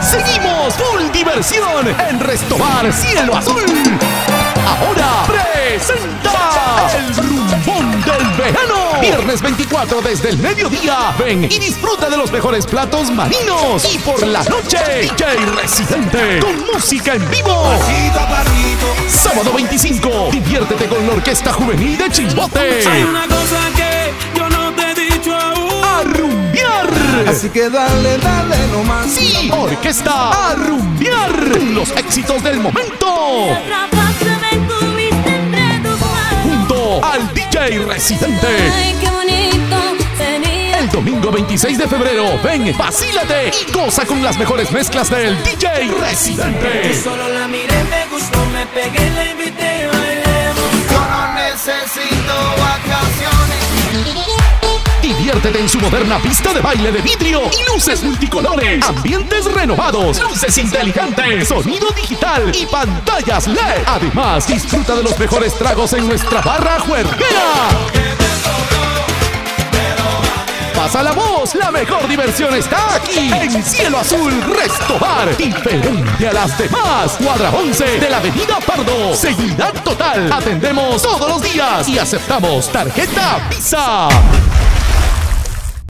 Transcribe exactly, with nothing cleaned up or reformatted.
Seguimos full diversión en Restobar Cielo Azul. Ahora presenta el rumbón del verano. Viernes veinticuatro desde el mediodía. Ven y disfruta de los mejores platos marinos. Y por la noche, D J Residente con música en vivo. Sábado veinticinco, diviértete con la Orquesta Juvenil de Chimbote. Hay una cosa que yo no te he dicho aún. A rumbear. Así que dale, dale nomás. Sí, Orquesta A Rumbear. Los éxitos del momento. Junto al D J Residente. Ay, qué bonito sería. El domingo veintiséis de febrero, ven, vacílate y goza con las mejores mezclas del D J Residente. Solo la miré, me gustó, me pegué, la invité, bailemos. Yo no necesito vacaciones. Diviértete en su moderna pista de baile de vidrio y luces multicolores, ambientes renovados, luces inteligentes, sonido digital y pantallas L E D. Además, disfruta de los mejores tragos en nuestra barra juerguera. Pasa la voz, la mejor diversión está aquí en Cielo Azul Restobar, diferente a las demás. Cuadra once de la Avenida Pardo. Seguridad total. Atendemos todos los días y aceptamos tarjeta Visa.